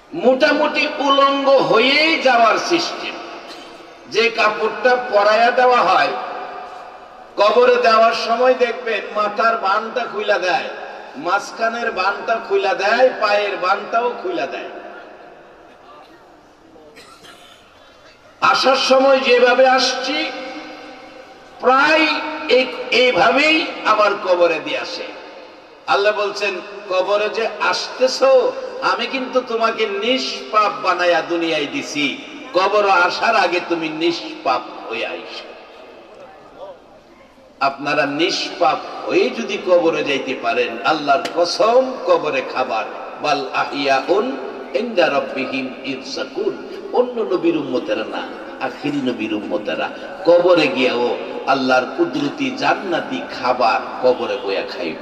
মোটামুটি উলঙ্গ হয়েই যাওয়ার সিস্টেম। যে কাপড়টা পরাইয়া দেওয়া হয় কবরে দেওয়ার সময় দেখবেন মাথার বানটা খুইলা দেয়, মাঝখানের বানটা খুইলা দেয়, পায়ের বানটাও খুইলা দেয়। আসার সময় যেভাবে আসছি প্রায় এইভাবেই আবার কবরে দিয়ে আসে। আল্লাহ বলছেন, কবরে যে আসতেছো আমি কিন্তু তোমাকে নিষ্পাপ বানায়া দুনিয়ায় দিছি, কবর আসার আগে তুমি নিষ্পাপ হয়ে আইসো। আপনারা নিষ্পাপ হয়ে যদি কবরে যাইতে পারেন, আল্লাহর কসম কবরে খাবার। বাল আহিয়াউন ইনদা রাব্বিহিম ইরযাকুন। অন্য নবীর উম্মতেরা না, আখিরি নবীর উম্মতেরা কবরে গিয়েও আল্লাহর কুদরতি জান্নাতি খাবার কবরে বইয়া খাইব।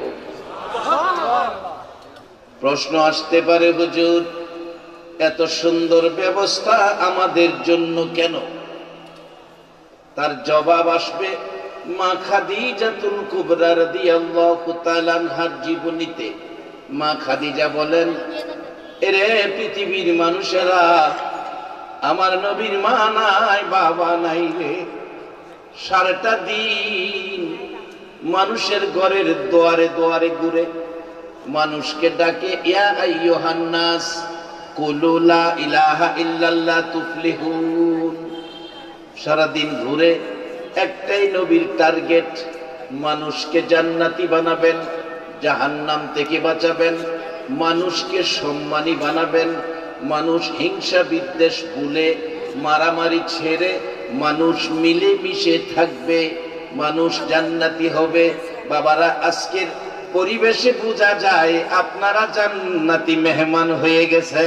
প্রশ্ন আসতে পারে, হুজুর এত সুন্দর ব্যবস্থা আমাদের জন্য কেন? তার জবাব আসবে মা খাদিজাতুল কুবরা রাদিয়াল্লাহু তাআলা আনহার জীবনীতে। মা খাদিজা বলেন, এরে পৃথিবীর মানুষেরা, আমার নবীর মা নাই বাবা নাই রে, সারাটা দিন মানুষের ঘরের দুয়ারে দুয়ারে ঘুরে মানুষকে ডাকে, ইয়া আইয়ুহান নাস কুলু লা ইলাহা ইল্লাল্লাহ তুফলিহুন। সারাদিন ঘুরে একটাই নবীর টার্গেট, মানুষকে জান্নাতি বানাবেন, জাহান্নাম থেকে বাঁচাবেন, মানুষকে সম্মানী বানাবেন, মানুষ হিংসা বিদ্বেষ ভুলে মারামারি ছেড়ে মানুষ মিলে মিশে থাকবে, মানুষ জান্নাতি হবে। বাবারা, আজকের পরিবেশে বোঝা যায় আপনারা জান্নাতি মেহমান হয়ে গেছে।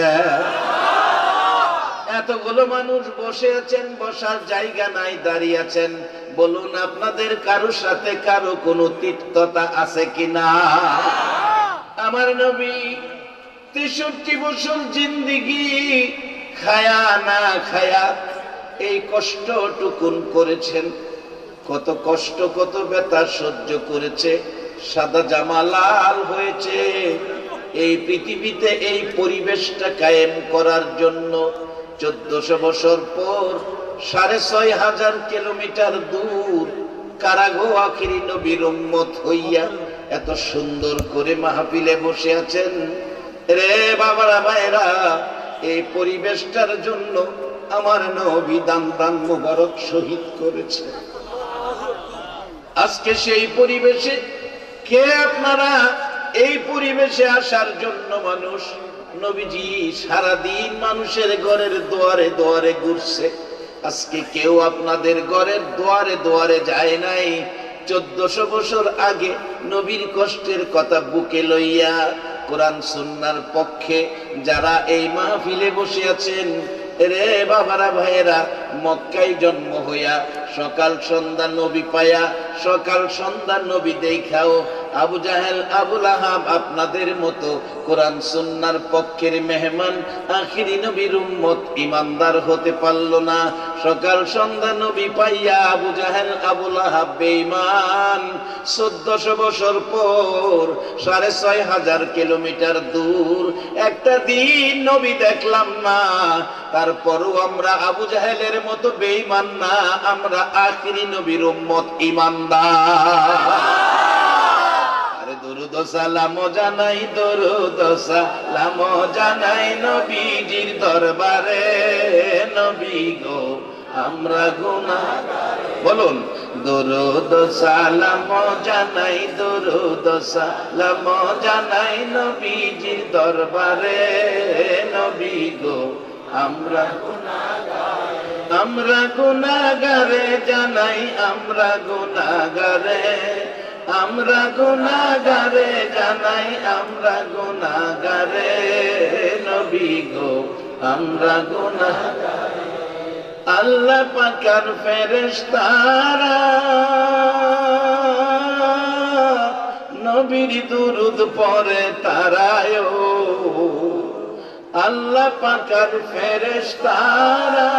এতগুলো মানুষ বসে আছেন, বসার জায়গা নাই, দাঁড়িয়ে আছেন। বলুন আপনাদের কারোর সাথে কারো কোনো তিক্ততা আছে কিনা? আমার নবী 63 বছর জিন্দেগি খায়া না খায়া এই কষ্টটুকুন করেছেন। কত কষ্ট, কত ব্যথা সহ্য করেছে, সাদা জামা লাল হয়েছে এই পৃথিবীতে এই পরিবেশটা কায়েম করার জন্য। 1400 বছর পর 6500 কিলোমিটার দূর কারাগো আখিরি নবীর উম্মত হইয়া এত সুন্দর করে মাহফিলে বসে আছেন। রে বাবারা ভাইরা, এই পরিবেশটার জন্য আমার নবী দান দান মুবারক শহীদ করেছে। আজকে সেই পরিবেশে কে আপনারা এই পরিবেশে আসার জন্য মানুষ? নবীজি সারাদিন মানুষের ঘরের দুয়ারে দুয়ারে ঘুরছে। আজকে কেউ আপনাদের ঘরের দুয়ারে দুয়ারে যায় নাই। 1400 বছর আগে নবীর কষ্টের কথা বুকে লইয়া কোরআন সুন্নাহর পক্ষে যারা এই মাহফিলে বসে আছেন, রে বাবারা ভাইয়েরা, মক্কায় জন্ম হইয়া সকাল সন্ধ্যা নবী পায়া, সকাল সন্ধ্যা নবী দেখাও আবু জাহেল আবু লাহাব আপনাদের মতো কোরআন সুন্নাহর পক্ষের মেহমান আখিরি নবীর উম্মত ইমানদার হতে পারল না। সকাল সন্ধ্যা নবী পাইয়া আবু জাহেল আবু লাহাব বেঈমান। 1400 বছর পর 6500 কিলোমিটার দূর একটা দিন নবী দেখলাম না। তারপরও আমরা আবু জাহেলের মতো বেঈমান না, আমরা আখিরি নবীর উম্মত ইমানদার। দরুদ সালাম জানাই, দরুদ সালাম জানাই নবীজির দরবারে। নবী গো আমরা গুনাহগার, বলুন দরুদ সালাম জানাই, দরুদ সালাম জানাই নবীজির দরবারে। নবী গো আমরা গুনাহগার, আমরা গুনাহগারে জানাই, আমরা গুনাহগারে, আমরা গুনাহগারে জানাই, আমরা গুনাহগারে। নবী গো আমরা গুনাহগারে। আল্লাহ পাকের ফেরেশতারা নবীর দুরূদ পড়ে তারায়। আল্লাহ পাকের ফেরেশতারা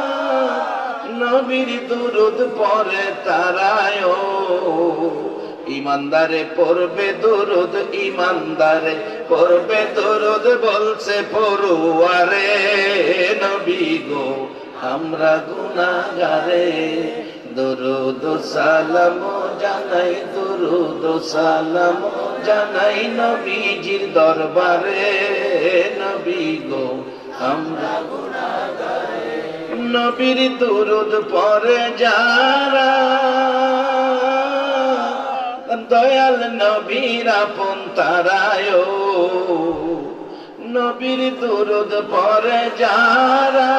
নবীর দুরূদ পড়ে তারায়। ইমানদারে পড়বে দরুদ, ইমানদারে পড়বে দরুদ, বলছে পড়ুয়ারে নবী গো আমরা গুনাহগারে। দরুদ সালাম জানাই, দরুদ সালাম জানাই নবীজির দরবারে নবী গো আমরা গুনাহগারে। নবীর দরুদ পড়ে যারা দয়াল নবীর আপন তারায়, নবীর দরুদ পড়ে যারা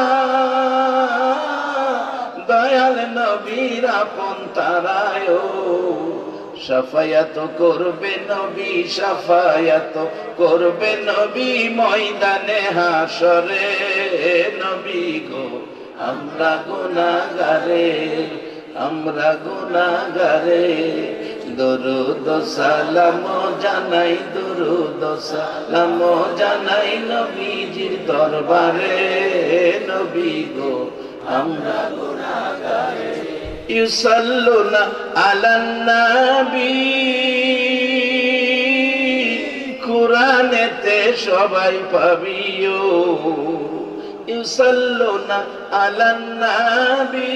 দয়াল নবীর আপন তারায়, শাফায়াত করবে নবী, শাফায়াত করবে নবী ময়দানে হাশরে নবী গো আমরা গুনাহগারে, আমরা গুনাহগারে। দরুদ সালাম জানাই, দরুদ সালাম জানাই নবীজির দরবারে নবী গো আমরা গুনাহগারে। ইউসাল্লুনা আলান নবী, কুরআনেতে সবাই পাবিও। ইউসাল্লুনা আলান নবী,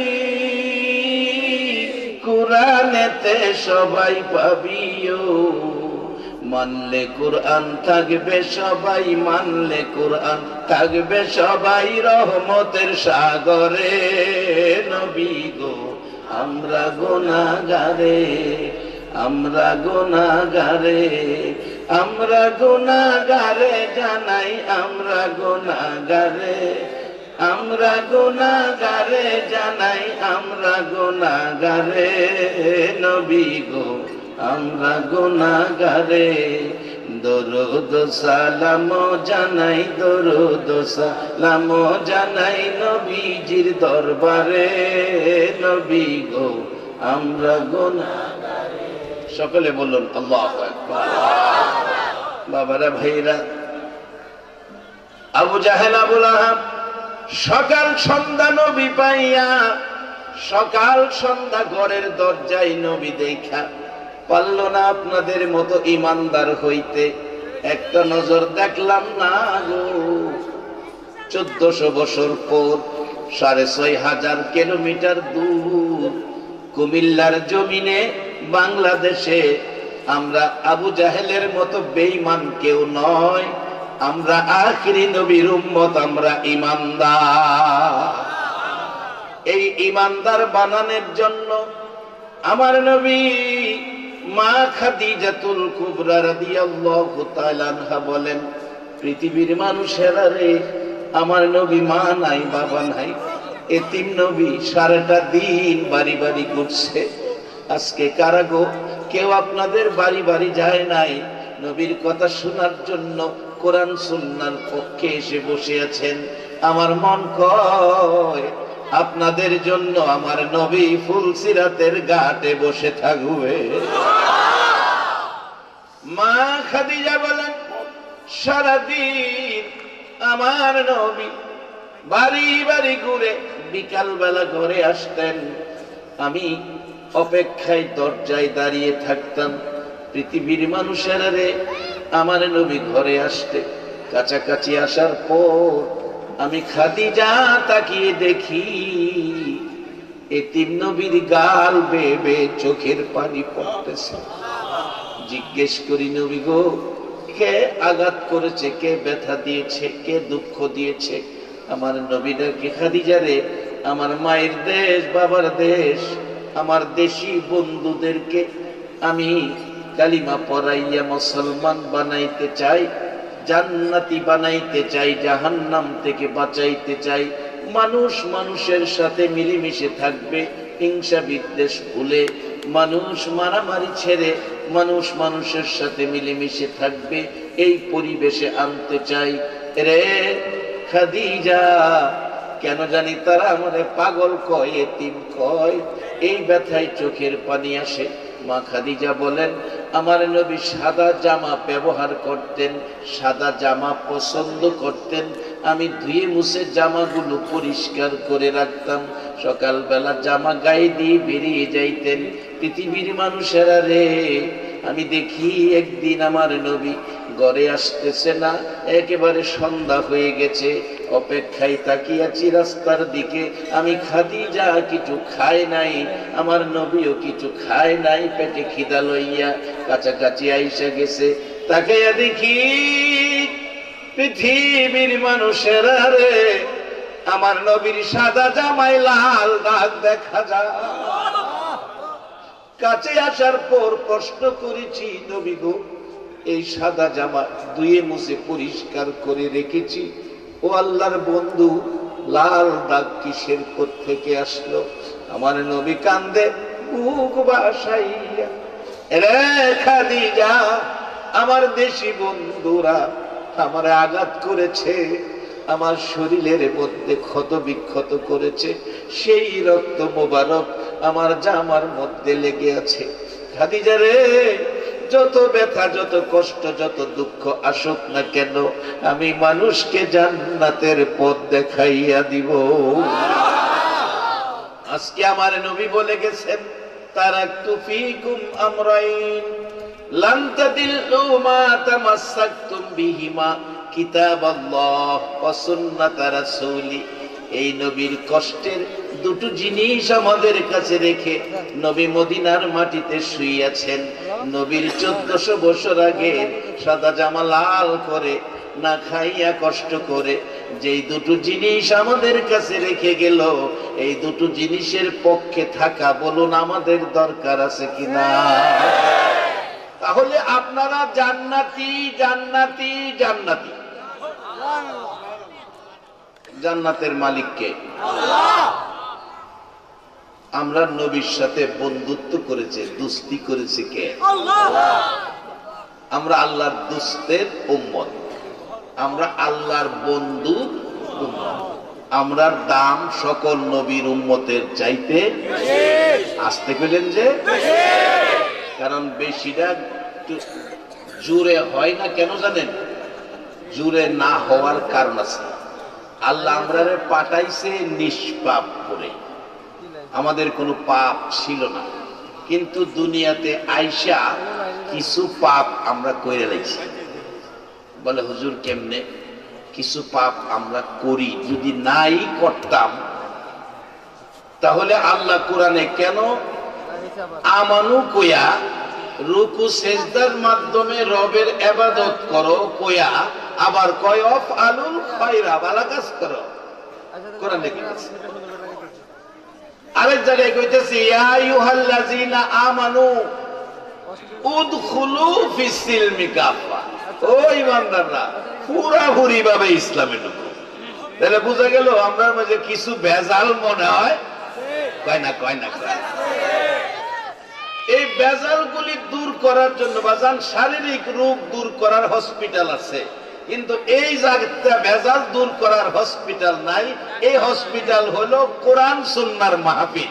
কুরআনেতে সবাই পাবিও। মানলে কুরআন থাকবে সবাই, মানলে কুরআন থাকবে সবাই রহমতের সাগরে নবী গো আমরা গুনাহগারে, আমরা গুনাহগারে, আমরা গুনাহগারে জানাই আমরা গুনাহগারে, আমরা গুনাহগারে জানাই আমরা গুনাহগারে নবী গো আমরা গুনাহগারে। দরুদ সালাম জানাই, দরুদ সালাম জানাই নবীজির দরবারে নবী গো আমরা গুনাহগারে। সকলে বলুন আল্লাহু আকবার। বাবারা ভাইরা, আবু জাহেল আবু লাহাব সকাল সন্ধ্যা নবী পাইয়া, সকাল সন্ধ্যা ঘরের দরজায় নবী দেখা পারল না আপনাদের মতো ইমানদার হইতে। একটা নজর দেখলাম না গো, 1400 বছর পর 6500 কিলোমিটার দূর কুমিল্লার জমিনে বাংলাদেশে আমরা আবু জাহেলের মতো বেঈমান কেউ নয়, আমরা আখিরি নবীর উম্মত, আমরা ইমানদার। এই ইমানদার বানানোর জন্য আমার নবী মা খাদিজাতুল কুবরা রাদিয়াল্লাহু তাআলা আনহা বলেন, পৃথিবীর মানুষেরা রে, আমার নবী মা নাই বাবা নাই, এতিম নবী সারাটা দিন বাড়ি বাড়ি ঘুরছে। আজকে কারাগো কেউ আপনাদের বাড়ি বাড়ি যায় নাই, নবীর কথা শোনার জন্য কোরআন সুন্নাহর পক্ষে এসে বসে আছেন। আমার মন কয় আপনাদের জন্য আমার নবী ফুলসিরাতের ঘাটে বসে থাকবে। মা খাদিজা বলেন, সারাদিন আমার নবী বাড়ি বাড়ি ঘুরে বিকাল বেলা ঘরে আসতেন, আমি অপেক্ষায় দরজায় দাঁড়িয়ে থাকতাম। পৃথিবীর মানুষেরা রে, আমার নবী ঘরে আসতে কাছাকাছি আসার পর আমি খাদিজা তাকিয়ে দেখি এতিম নবীর গাল বেয়ে বেয়ে চোখের পানি পড়তেছে। জিজ্ঞেস করি, নবী গো, কে আঘাত করেছে, কে ব্যথা দিয়েছে, কে দুঃখ দিয়েছে? আমার নবীদেরকে, খাদিজা রে, আমার মায়ের দেশ বাবার দেশ আমার দেশি বন্ধুদেরকে আমি কালিমা পড়াইয়া মুসলমান বানাইতে চাই, জান্নাতি বানাইতে চাই, জাহান্নাম থেকে বাঁচাইতে চাই। মানুষ মানুষের সাথে মিলেমিশে থাকবে, হিংসা বিদ্বেষ ভুলে, মানুষ মারামারি ছেড়ে মানুষ মানুষের সাথে মিলেমিশে থাকবে, এই পরিবেশে আনতে চাই। রে খাদিজা, কেন জানি তারা আমারে পাগল কয়, এতিম কয়, এই ব্যথায় চোখের পানি আসে। মা খাদিজা বলেন, আমার নবী সাদা জামা ব্যবহার করতেন, সাদা জামা পছন্দ করতেন। আমি ধুয়ে মুছে জামাগুলো পরিষ্কার করে রাখতাম। সকালবেলা জামা গায়ে দিয়ে বেরিয়ে যাইতেন। পৃথিবীর মানুষেরা রে, আমি দেখি একদিন আমার নবী ঘরে আসতেছে না, একেবারে সন্ধ্যা হয়ে গেছে। অপেক্ষায় তাকিয়াছি রাস্তার দিকে। আমি খাদিজা কিছু খায় নাই, আমার নবীও কিছু খায় নাই, পেটে খিদা লইয়া কাছাকাছি আইসা গেছে। তাকাইয়া দেখি পৃথিবীর মানুষেরা রে, আমার নবীর সাদা জামায় লাল দাগ দেখা যায়। কাছে আসার পর প্রশ্ন করেছি, নবী গো, এই সাদা জামা ধুয়ে মুছে পরিষ্কার করে রেখেছি, ও আল্লাহর বন্ধু, লাল দাগ কিসের থেকে আসলো? আমার নবী কান্দে বুক বাসাইয়া, রে খাদিজা, আমার দেশি বন্ধুরা আমার আঘাত করেছে, আমার শরীরের মধ্যে ক্ষত বিক্ষত করেছে, সেই রক্ত মোবারক আমার জামার মধ্যে লেগে আছে। খাদিজা রে, যত ব্যথা, যত কষ্ট, যত দুঃখ আসুক না কেন, আমি মানুষকে জান্নাতের পথ দেখাইয়া দিব। আজকে আমার নবী বলে গেছেন, তারাকতু ফীকুম আমরাইন লান তাদিল্লু মা তামাসসাকতুম বিহিমা কিতাবাল্লাহ ওয়া সুন্নাত রাসূলি। এই নবীর কষ্টের দুটো জিনিস আমাদের কাছে রেখে নবী মদিনার মাটিতে শুইয়াছেন। নবীর 1400 বছর আগে সাদা জামা লাল করে না খাইয়া কষ্ট করে যেই দুটো জিনিস আমাদের কাছে রেখে গেল, এই দুটো জিনিসের পক্ষে থাকা বলুন আমাদের দরকার আছে কিনা? তাহলে আপনারা জান্নাতি, জান্নাতি, জান্নাতি। জান্নাতের মালিক কে? আল্লাহ। আমরা নবীর সাথে বন্ধুত্ব করেছে, দোস্তি করেছে কে? আল্লাহ। আমরা আল্লাহর দোস্তের উম্মত, আমরা আল্লাহর বন্ধু উম্মত। আমরার দাম সকল নবীর উম্মতের চাইতে আসতে পেলেন যে, কারণ বেশিটা জোরে হয় না। কেন জানেন? জোরে না হওয়ার কারণ আছে। আল্লাহ আমরারে পাঠাইছে নিষ্পাপ করে, আমাদের কোনো পাপ ছিল না, কিন্তু দুনিয়াতে আইসা কিছু পাপ আমরা কইরে লাইছি। বলে হুজুর কেমনে? কিছু পাপ আমরা করি, যদি নাই করতাম তাহলে আল্লাহ কোরআনে কেন আমানু কইয়া রুকু সেজদার মাধ্যমে রবের ইবাদত করো কইয়া আবার কয় অফ আলুল খায়রা, ভালো কাজ করো? কোরআনে কি আছে? আরেক জায়গায় কইতেছে ইয়া আইয়ুহাল্লাযিনা আমানু উদখুলু ফিস সিলমি কাফা। ও ঈমানদাররা, পুরাপুরি ভাবে ইসলামে ঢুকো। তাহলে বুঝা গেল আমরার মাঝে কিছু ভেজাল মনে হয়, কয় না কয় না কয়। এই ভেজালগুলি দূর করার জন্য বাজান শারীরিক রোগ দূর করার হসপিটাল আছে, কিন্তু এই জায়গাটা ভেজাল দূর করার হসপিটাল নাই। এই হসপিটাল হলো কোরআন সুন্নাহর মাহফিল।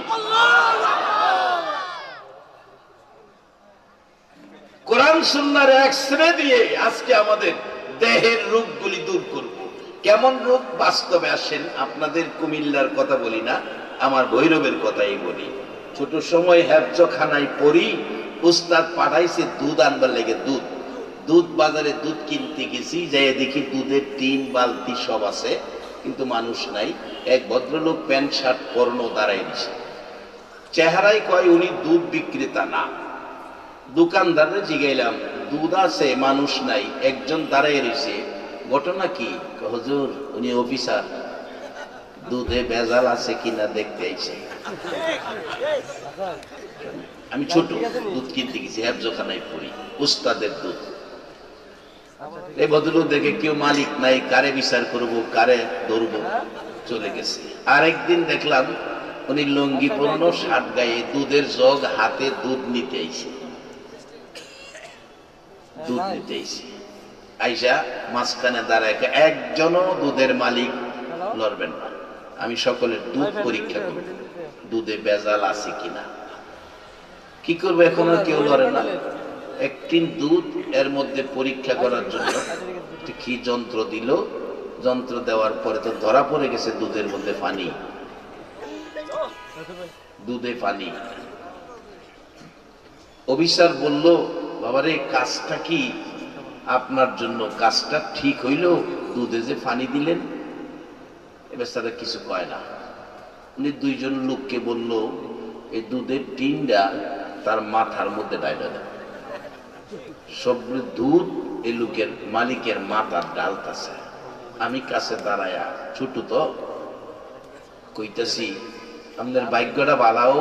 কোরআন সুন্নাহর এক্সরে দিয়ে আজকে আমাদের দেহের রোগগুলি দূর করব। কেমন রোগ? বাস্তবে আসেন, আপনাদের কুমিল্লার কথা বলি না, আমার ভৈরবের কথাই বলি। ছোট সময় হেফজখানায় পড়ি, উস্তাদ পাঠাইছে দুধ আনবার লেগে। দুধ বাজারে দুধ কিনতে গেছি, যাই দেখি দুধের টিন বালতি সব আছে, কিন্তু মানুষ নাই। এক ভদ্রলোক প্যান্ট শার্ট পরনো দাঁড়ায় দিছে। চেহারায় কয় উনি দুধ বিক্রেতা না। দোকানদারে জিগাইলাম দুধ আছে, মানুষ নাই, একজন দাঁড়ায় রয়েছে, ঘটনা কি? হুজুর উনি অফিসার, দুধে ভেজাল আছে কিনা দেখতে আইছে। আমি ছোট দুধ কিনতে গেছি, হেফজখানায় পড়ি, উস্তাদের দুধ। এই ভদ্রলোক দেখে কেউ মালিক নাই, কারে বিচার করব, কারে ধরবো, চলে গেছে। আরেকদিন দেখলাম উনি লঙ্গি পরনো, শার্ট গায়ে, দুধের জগ হাতে, দুধ নিতে আইছে। দুধ নিতে আইছে, আইসা মাঝখানে দাঁড়ায়, একজনও দুধের মালিক লড়বেন না, আমি সকলের দুধ পরীক্ষা করব, দুধে ভেজাল আছে কিনা। কি করবো? এখনো কেউ লড়ে না। এক টিন দুধ এর মধ্যে পরীক্ষা করার জন্য কি যন্ত্র দিল, যন্ত্র দেওয়ার পরে তো ধরা পড়ে গেছে দুধের মধ্যে পানি, দুধে পানি। অফিসার বলল, বাবারে কাজটা কি আপনার জন্য, কাজটা ঠিক হইল, দুধে যে পানি দিলেন? এবার তারা কিছু কয় না। উনি দুইজন লোককে বলল, এই দুধের টিনটা তার মাথার মধ্যে ডাইলা দেয়। সব দুধ এই লোকের মালিকের মাথার ডালতাছে। আমি কাছে দাঁড়ায়া, ছোট তো, কইতাছি আপনার ভাগ্যটা বালাও,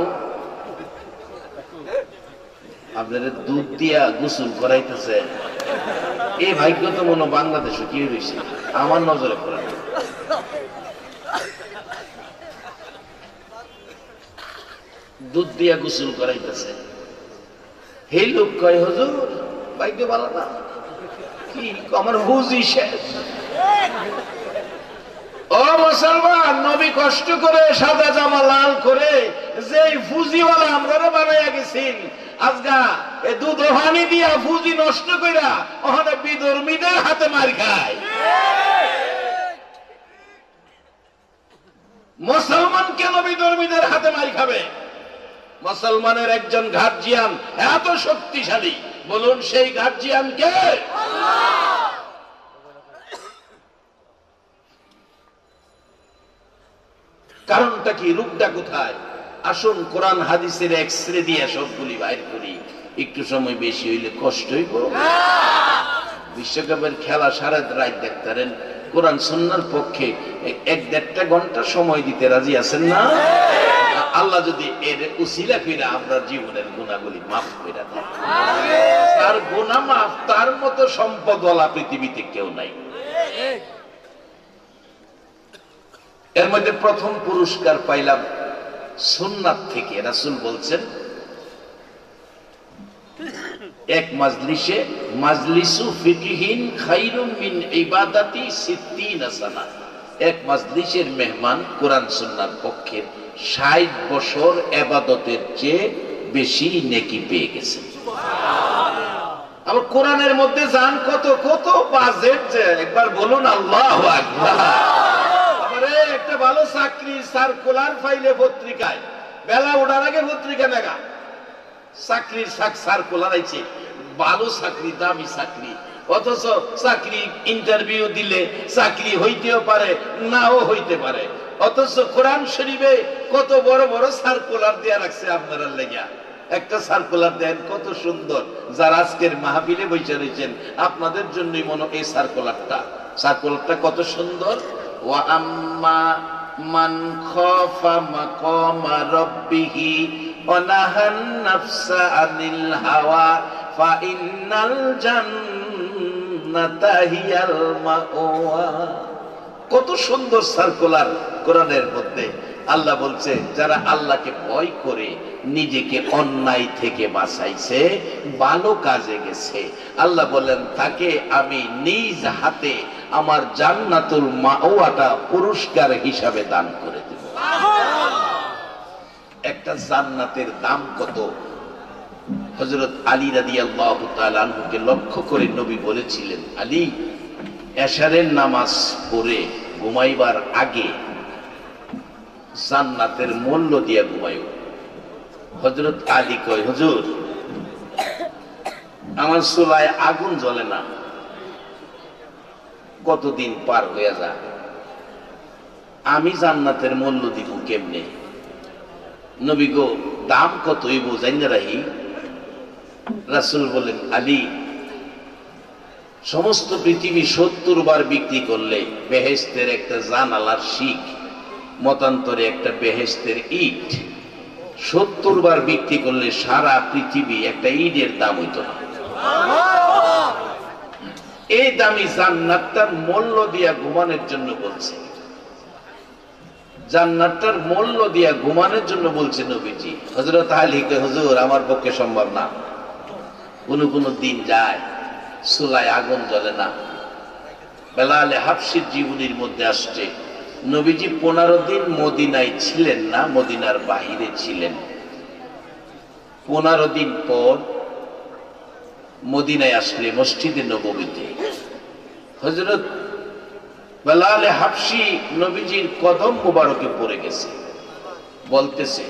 আপনার দুধ দিয়া গোসল করাইতেছে। এই ভাগ্য তো মনে বাংলাদেশে কি হয়েছে, আমার নজরে পড়ে না। দুধ দিয়া গোসল করাইতেছে। এই লোক কয়, হুজুর ভাগ্য ভালো না, কি আমার হুজি শেষ। ও মুসলমান, নবী কষ্ট করে সাদা জামা লাল করে যে ফুজিওয়ালা আমরা বানাইয়া গেছেন, আজকা এই দুধ হানি দিয়া ফুজি নষ্ট কইরা ওখানে বিধর্মীদের হাতে মার খায়। মুসলমান কেন বিধর্মীদের হাতে মার খাবে? মুসলমানের একজন গার্জিয়ান এত শক্তিশালী, বলুন সেই গার্জিয়ান কে? কারণটা কি, রূপটা কোথায়? আসুন কোরআন হাদিসের এক্সরে দিয়ে সবগুলি বাইর করি। একটু সময় বেশি হইলে কষ্ট হইব। বিশ্বকাপের খেলা সারা রাত দেখতেন, কোরআন সুন্নাহর পক্ষে 1-1.5 ঘন্টা সময় দিতে রাজি আছেন না? আল্লাহ যদি এর উসিলা কইরা আমরা জীবনের গুনাহগুলি মাফ কইরা দেন, তার গুনাহ মাফ, তার মতো সম্পদওয়ালা পৃথিবীতে কেউ নাই। এর মধ্যে প্রথম পুরস্কার পাইলাম সুন্নাত থেকে। রাসূল বলছেন, এক মাজলিসে, মাজলিসু ফিকহিন খায়রুম মিন ইবাদাতি 60 সানা। এক মাজলিসের মেহমান কোরআন সুন্নাহর পক্ষে 60 বছর ইবাদতের চেয়ে বেশি নেকি পেয়ে গেছে। আবার কোরআনের মধ্যে জান কত কত বাজেট, যে একবার বলুন আল্লাহু আকবার। একটা ভালো চাকরি সার্কুলার ফাইলে পত্রিকায়, বেলা ওঠার আগে পত্রিকা দেখা চাকরির সার্কুলার আইছে, ভালো চাকরি, দামি চাকরি, অথচ চাকরি ইন্টারভিউ দিলে চাকরি হইতেও পারে, নাও হইতে পারে। অথচ কোরআন শরীফে কত বড় বড় সার্কুলার দেয়া রাখছে আপনারা লেগা। একটা সার্কুলার দেন কত সুন্দর, যারা আজকের মাহফিলে বসে রয়েছেন আপনাদের জন্যই মনে এই সার্কুলারটা কত সুন্দর। ওয়া আম্মা মান খাফা মাকামা রাব্বিহি ওয়া নাহান নাফসা আনিল হাওয়া ফা ইন্নাল জান্নাতা হিয়াল মাওয়া। কত সুন্দর সার্কুলার কোরআনের মধ্যে। আল্লাহ বলছে, যারা আল্লাহকে ভয় করে নিজেকে অন্যায় থেকে বাঁচাইছে, ভালো কাজে গেছে, আল্লাহ বলেন তাকে আমি নিজ হাতে আমার জান্নাতুল মাওয়াটা পুরস্কার হিসাবে দান করে দেব। একটা জান্নাতের দাম কত? হযরত আলী রাদিয়াল্লাহু তাআলা আনহুকে লক্ষ্য করে নবী বলেছিলেন, আলী, এশারের নামাজ পড়ে ঘুমাইবার আগে জান্নাতের মূল্য দিয়া ঘুমাইও। হযরত আলী কয়, হুজুর আমার চুলায় আগুন জ্বলে না, কতদিন পার হয়ে যায়, আমি জান্নাতের মূল্য দিব কেমনে? নবী গো, দাম কতই বোঝাই না রাহি। রাসূল বলেন, আলী, সমস্ত পৃথিবী 70 বার বিক্রি করলে বেহেশতের একটা জানালার শিক, মতান্তরে একটা বেহেশতের ইট, 70 বার বিক্রি করলে সারা পৃথিবী একটা ইটের দাম হইতো না। এই দামি জান্নাতটার মূল্য দিয়া ঘুমানোর জন্য বলছে, জান্নাতটার মূল্য দিয়া ঘুমানোর জন্য বলছে নবীজি। হযরত আলী কয়, হুজুর আমার পক্ষে সম্ভব না। কোন দিন যায় চুলায় আগুন জ্বলে না। বেলালে হাবশির জীবনীর মধ্যে আসছে, নবীজি 15 দিন মদিনায় ছিলেন না, মদিনার বাহিরে ছিলেন। 15 দিন পর মদিনায় আসলে মসজিদে নববীতে হযরত বেলাল হাবশী নবীজির কদম মুবারকে পড়ে গেছে, বলতেছে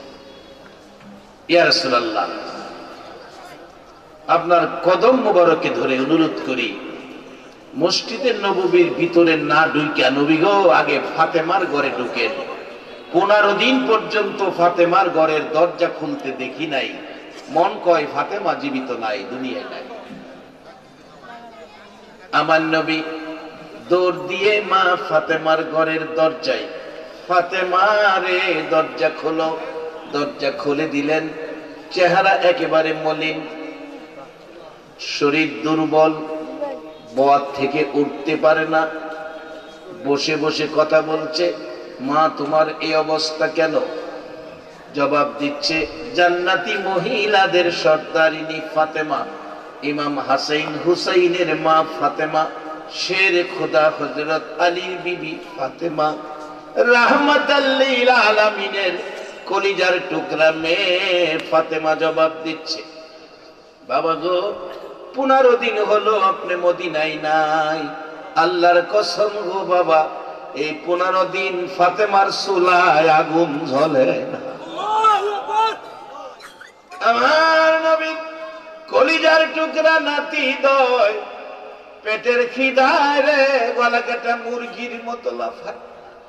ইয়া রাসূলুল্লাহ, আপনার কদম মুবারকে ধরে অনুরোধ করি মসজিদের নববীর ভিতরে না ঢুইকা নবী গো আগে ফাতেমার ঘরে ঢুকেন। 15 দিন পর্যন্ত ফাতেমার ঘরের দরজা খুলতে দেখি নাই, মন কয় ফাতেমা জীবিত নাই, দুনিয়ায় নাই। আমার নবী দৌড় দিয়ে মা ফাতেমার ঘরের দরজায়, ফাতেমা রে দরজা খোলো, দরজা খুলে দিলেন। চেহারা একেবারে মলিন, শরীর দুর্বল, বওয়াত থেকে উঠতে পারে না, বসে বসে কথা বলছে। মা তোমার এই অবস্থা কেন? জবাব দিচ্ছে জান্নাতি মহিলাদের সর্দারিনী ফাতেমা, ইমাম হাসাইন হুসাইনের মা ফাতেমা, শেরে খোদা হযরত আলীর বিবি ফাতেমা, রাহমাতাল লিল আলামিনের কলিজার টুকরা মেয়ে ফাতেমা জবাব দিচ্ছে বাবা গো 15 দিন হলো আপনি মদিনায় নাই, আল্লাহর কসম গো বাবা এই 15 দিন ফাতেমার চুলায় আগুন জ্বলে না। আমার নবী কলিজার টুকরা নাতি দয় পেটের খিদায় রে গলা কাটা মুরগির মতো লাফায়।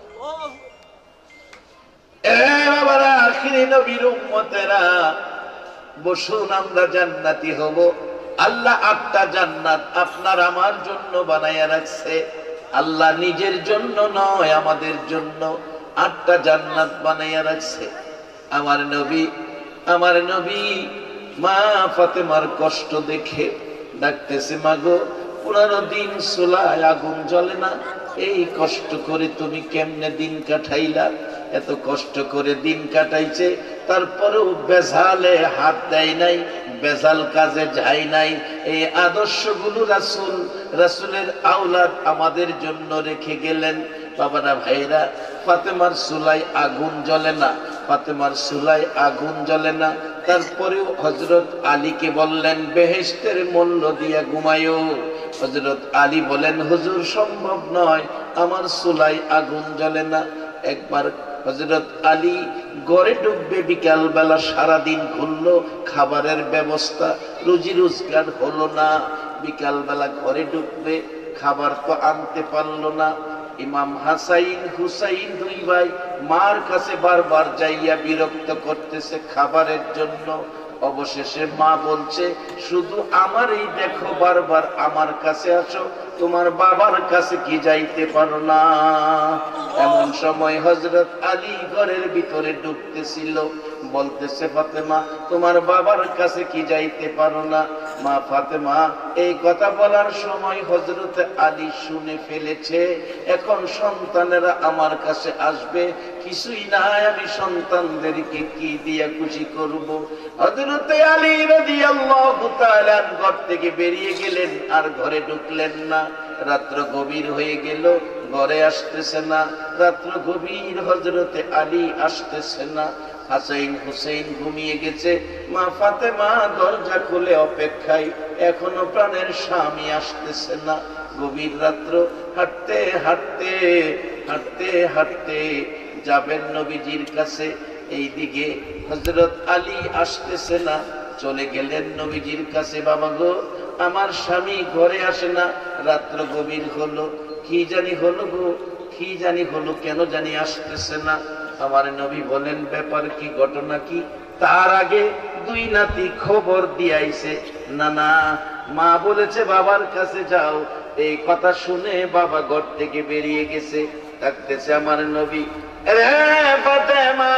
এ বাবারা, আখিরি নবীর উম্মতেরা, বসুন আমরা জান্নাতি হব। আল্লাহ 8টা জান্নাত আপনার আমার জন্য বানাইয়া রাখছে। আল্লাহ নিজের জন্য নয়, আমাদের জন্য 8টা জান্নাত বানাইয়া রাখছে। আমার নবী মা ফাতেমার কষ্ট দেখে ডাকতেছে মাগো 15 দিন চুলায় আগুন জ্বলে না, এই কষ্ট করে তুমি কেমনে দিন কাটাইলা? এত কষ্ট করে দিন কাটাইছে, তারপরেও বেজালে হাত দেয় নাই, বেজাল কাজে যায় নাই। এই আদর্শগুলো রাসূলের আওলাদ আমাদের জন্য রেখে গেলেন। বাবারা ভাইরা, ফাতেমার চুলায় আগুন জ্বলে না, ফাতেমার চুলায় আগুন জ্বলে না। তারপরেও হযরত আলীকে বললেন বেহেশতের মূল্য দিয়া ঘুমায়ো। হযরত আলী বলেন হুজুর সম্ভব নয়, আমার চুলায় আগুন জ্বলে না। একবার হযরত আলী ঘরে ঢুকবে, বিকাল বেলা সারাদিন ঘুরলো, খাবারের ব্যবস্থা রুজি রোজগার হলো না। বিকাল বেলা ঘরে ঢুকবে, খাবার তো আনতে পারলো না। ইমাম হাসাইন হুসাইন 2 ভাই মার কাছে বারবার যাইয়া বিরক্ত করতেছে খাবারের জন্য। অবশেষে মা বলছে শুধু আমারই দেখো, বারবার আমার কাছে আসো, তোমার বাবার কাছে কি যাইতে পারো না? এমন সময় হযরত আলী ঘরের ভিতরে ঢুকতেছিল, বলতেছে ফাতেমা তোমার বাবার কাছে কি যাইতে পারো না? মা ফাতেমা এই কথা বলার সময় হযরত আলী শুনে ফেলেছে, এখন সন্তানেরা আমার কাছে আসবে, কিছুই নাই, আমি সন্তানদেরকে কি দিয়া খুশি করব? হযরত আলী রাদিয়াল্লাহু তাআলা ঘর থেকে বেরিয়ে গেলেন, আর ঘরে ঢুকলেন না। রাত্র গভীর হয়ে গেল, ঘরে আসতেছে না। রাত্র গভীর, হযরত আলী আসতেছে না। হাসাইন হুসাইন ঘুমিয়ে গেছে। মা ফাতেমা দরজা খুলে অপেক্ষায়, এখনো প্রাণের স্বামী আসতেছে না। গভীর রাত্র, হাঁটতে হাঁটতে হাঁটতে হাঁটতে যাবেন নবীজির কাছে, এইদিকে হযরত আলী আসতেছে না। চলে গেলেন নবীজির কাছে, বাবা গো আমার স্বামী ঘরে আসে না, রাত্র গভীর হলো, কি জানি হলো গো, কি জানি হলো, কেন জানি আসতেছে না। আমার নবী বলেন ব্যাপার কি, ঘটনা কি? তার আগে 2 নাতি খবর দিয়াইছে, না না মা বলেছে বাবার কাছে যাও। এই কথা শুনে বাবা ঘর থেকে বেরিয়ে গেছে, ডাকতেছে আমার নবী, রে ফাতেমা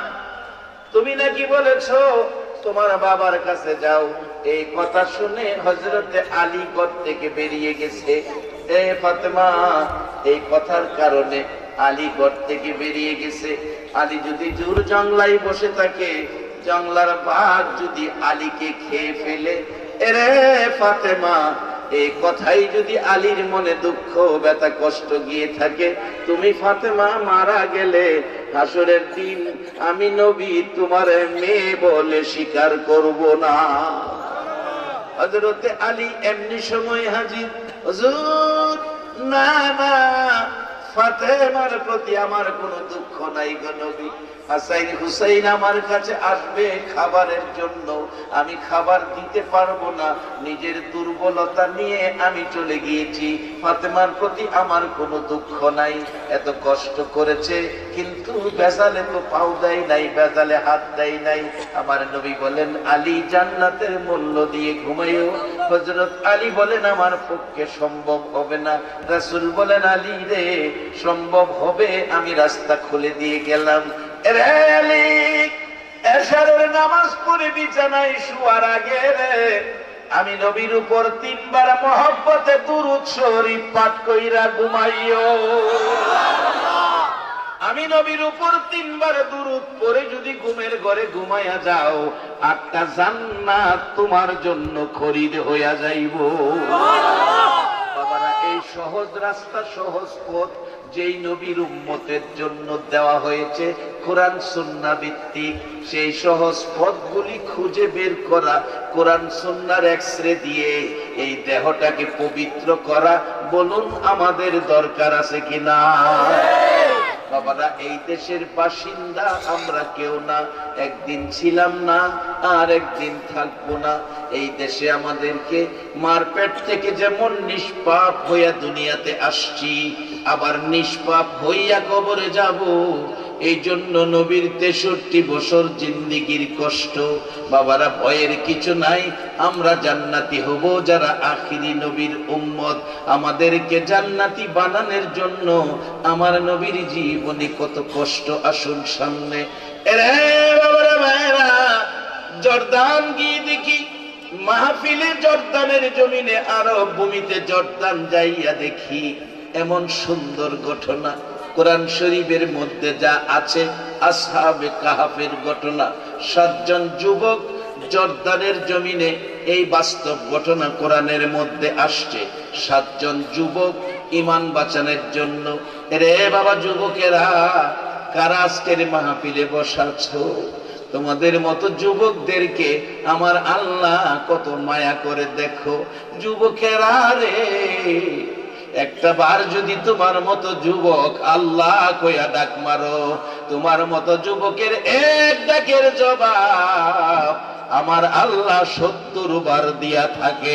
তুমি নাকি বলেছো তোমার বাবার কাছে যাও। এই কথা শুনে হযরত আলী ঘর থেকে বেরিয়ে গেছে। এ ফাতেমা এই কথার কারণে আলী ঘর থেকে বেরিয়ে গেছে। আলী যদি জোর জংলায় বসে থাকে, জংলার বাঘ যদি আলীকে খেয়ে ফেলে, এরে ফাতেমা এই কথাই যদি আলীর মনে দুঃখ ব্যথা কষ্ট গিয়ে থাকে, তুমি ফাতেমা মারা গেলে হাসরের দিন আমি নবী তোমার মেয়ে বলে স্বীকার করব না। হযরতে আলী এমনি সময় হাজির। হুজুর, না না, ফাতেমার প্রতি আমার কোনো দুঃখ নাই গো নবী। হাসাইন হুসাইন আমার কাছে আসবে খাবারের জন্য, আমি খাবার দিতে পারবো না, নিজের দুর্বলতা নিয়ে আমি চলে গিয়েছি। ফাতেমার প্রতি আমার কোনো দুঃখ নাই, এত কষ্ট করেছে কিন্তু বেজালে তো পাও দেয় নাই, বেজালে হাত দেয় নাই। আমার নবী বলেন, আলী জান্নাতের মূল্য দিয়ে ঘুমাইও। হযরত আলী বলেন, আমার পক্ষে সম্ভব হবে না। রাসূল বলেন, আলী রে, সম্ভব হবে, আমি রাস্তা খুলে দিয়ে গেলাম। এশারের নামাজ পড়ে বিছানায় শোয়ার আগে রে, আমি নবীর উপর 3 বার মহব্বতে দুরূদ শরীফ পাঠ কইরা ঘুমাইও। আমি নবীর উপর 3 বার দুরূদ পড়ে যদি ঘুমের ঘরে ঘুমাইয়া যাও, 8টা জান্নাত তোমার জন্য খরিদ হইয়া যাইব। বাবারা, এই সহজ রাস্তা, সহজ পথ যেই নবীর উম্মতের জন্য দেওয়া হয়েছে, কোরআন সুন্নাহ ভিত্তিক, সেই সহজ পথগুলি খুঁজে বের করা, কোরআন সুন্নাহর এক্সরে দিয়ে এই দেহটাকে পবিত্র করা, বলুন আমাদের দরকার আছে কিনা? বাবারা, এই দেশের বাসিন্দা আমরা কেউ না, একদিন ছিলাম না, আর একদিন থাকবো না। এই দেশে আমাদেরকে মারপেট থেকে যেমন নিষ্পাপ হইয়া দুনিয়াতে আসছি, আবার নিষ্পাপ হইয়া কবরে যাব। এই জন্য নবীর 63 বছর জিন্দেগির কষ্ট। বাবারা, ভয়ের কিছু নাই, আমরা জান্নাতি হব যারা আখিরি নবীর উম্মত। আমাদেরকে জান্নাতি বানানোর জন্য আমার নবীর জীবনে কত কষ্ট। আসুন সামনে। এরে বাবারা, ভাইরা, জর্দান গিয়ে দেখি, মাহফিলে জর্দানের জমিনে, আরব ভূমিতে জর্দান যাইয়া দেখি এমন সুন্দর ঘটনা। কোরআন শরীফের মধ্যে যা আছে, আসহাবে কাহাফের ঘটনা। 7 জন যুবক জর্দানের জমিনে, এই বাস্তব ঘটনা কোরআনের মধ্যে আসছে। 7 জন যুবক ঈমান বাঁচানোর জন্য। রে বাবা যুবকেরা, কারা আজকের মাহফিলে বসাছো? তোমাদের মতো যুবকদেরকে আমার আল্লাহ কত মায়া করে। দেখো যুবকেরা রে, একটা বার যদি তোমার মতো যুবক আল্লাহ কইয়া ডাক মারো, তোমার মতো যুবকের এক ডাকের জবাব আমার আল্লাহ 70 বার দিয়া থাকে।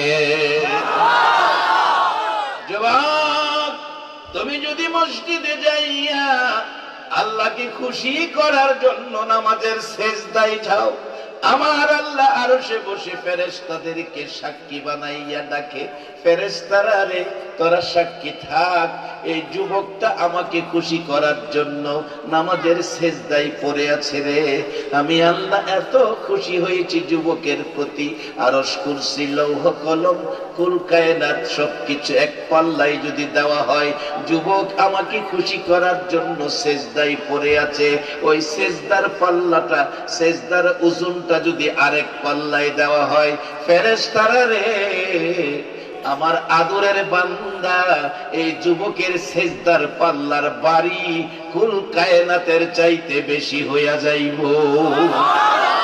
যুবক, তুমি যদি মসজিদে যাইয়া আল্লাহকে খুশি করার জন্য নামাজের সেজদায় যাও, আমার আল্লাহ আরশে বসে ফেরেশতাদেরকে সাক্ষী বানাইয়া ডাকে, ফেরেশতারা রে, তোরা সাক্ষী থাক, এই যুবকটা আমাকে খুশি করার জন্য নামাজের সেজদায় পড়ে আছে রে। আমি আল্লাহ এত খুশি হয়েছি যুবকের প্রতি। আরশ, কুরসি, লৌহ কলম, কুল কায়নাত সবকিছু এক পাল্লায় যদি দেওয়া হয়, যুবক আমাকে খুশি করার জন্য সেজদায় পড়ে আছে, ওই সেজদার পাল্লাটা, সেজদার ওজনটা যদি আরেক পাল্লায় দেওয়া হয়, ফেরেশতারা রে, আমার আদরের বান্দা এই যুবকের সেজদার পাল্লার বাড়ি কুল কায়নাতের চাইতে বেশি হইয়া যাইব।